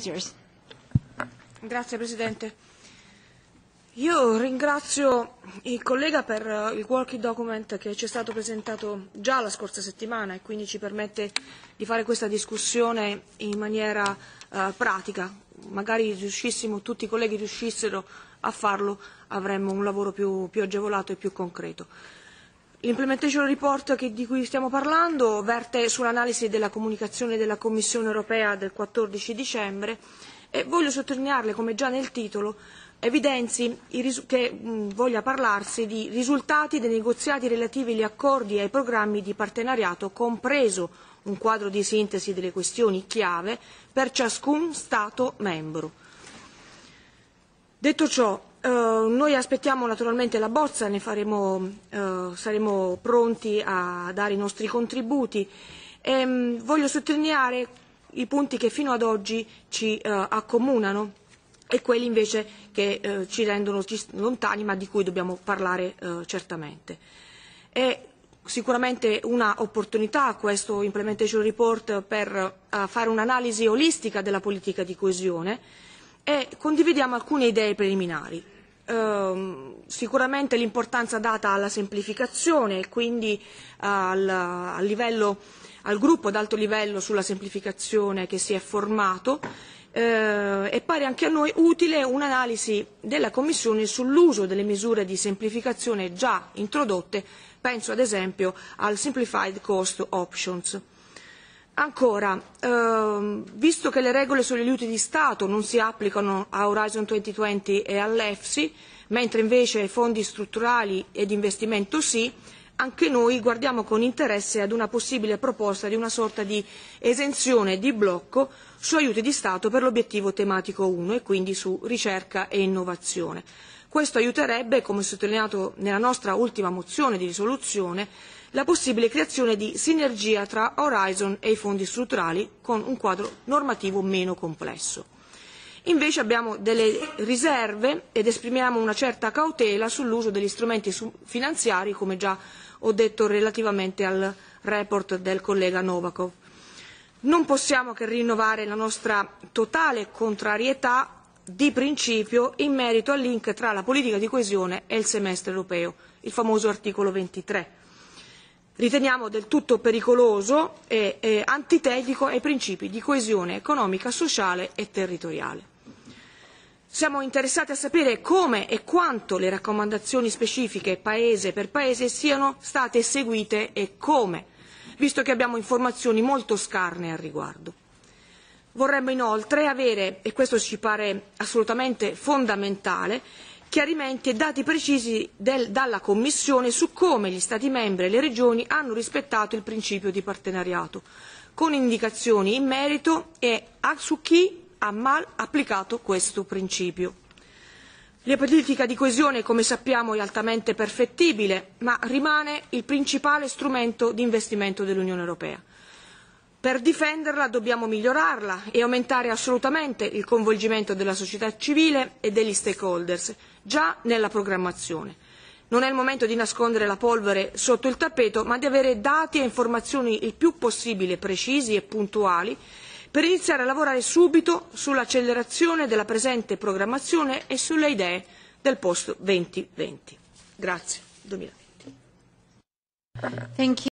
yours. Grazie Presidente. Io ringrazio il collega per il working document che ci è stato presentato già la scorsa settimana e quindi ci permette di fare questa discussione in maniera pratica. Magari tutti i colleghi riuscissero a farlo, avremmo un lavoro più agevolato e più concreto. L'implementation report di cui stiamo parlando verte sull'analisi della comunicazione della Commissione europea del 14 dicembre e voglio sottolinearle, come già nel titolo, evidenzi che voglia parlarsi di risultati dei negoziati relativi agli accordi e ai programmi di partenariato, compreso un quadro di sintesi delle questioni chiave per ciascun Stato membro. Detto ciò, noi aspettiamo naturalmente la bozza, saremo pronti a dare i nostri contributi e voglio sottolineare i punti che fino ad oggi ci accomunano e quelli invece che ci rendono lontani ma di cui dobbiamo parlare certamente. È sicuramente un'opportunità questo Implementation Report per fare un'analisi olistica della politica di coesione e condividiamo alcune idee preliminari. Sicuramente l'importanza data alla semplificazione e quindi al gruppo ad alto livello sulla semplificazione che si è formato e pare anche a noi utile un'analisi della Commissione sull'uso delle misure di semplificazione già introdotte, penso ad esempio al Simplified Cost Options. Ancora, visto che le regole sugli aiuti di Stato non si applicano a Horizon 2020 e all'EFSI, mentre invece ai fondi strutturali e di investimento sì, anche noi guardiamo con interesse ad una possibile proposta di una sorta di esenzione di blocco su aiuti di Stato per l'obiettivo tematico 1 e quindi su ricerca e innovazione. Questo aiuterebbe, come sottolineato nella nostra ultima mozione di risoluzione, la possibile creazione di sinergia tra Horizon e i fondi strutturali con un quadro normativo meno complesso. Invece abbiamo delle riserve ed esprimiamo una certa cautela sull'uso degli strumenti finanziari, come già ho detto relativamente al report del collega Novakov. Non possiamo che rinnovare la nostra totale contrarietà di principio in merito al link tra la politica di coesione e il semestre europeo, il famoso articolo 23. Riteniamo del tutto pericoloso e antitetico ai principi di coesione economica, sociale e territoriale. Siamo interessati a sapere come e quanto le raccomandazioni specifiche paese per paese siano state eseguite e come, visto che abbiamo informazioni molto scarne al riguardo. Vorremmo inoltre avere, e questo ci pare assolutamente fondamentale, chiarimenti e dati precisi dalla Commissione su come gli Stati membri e le Regioni hanno rispettato il principio di partenariato, con indicazioni in merito e su chi ha mal applicato questo principio. La politica di coesione, come sappiamo, è altamente perfettibile, ma rimane il principale strumento di investimento dell'Unione Europea. Per difenderla dobbiamo migliorarla e aumentare assolutamente il coinvolgimento della società civile e degli stakeholders, già nella programmazione. Non è il momento di nascondere la polvere sotto il tappeto, ma di avere dati e informazioni il più possibile precisi e puntuali per iniziare a lavorare subito sull'accelerazione della presente programmazione e sulle idee del post 2020. Grazie. 2020.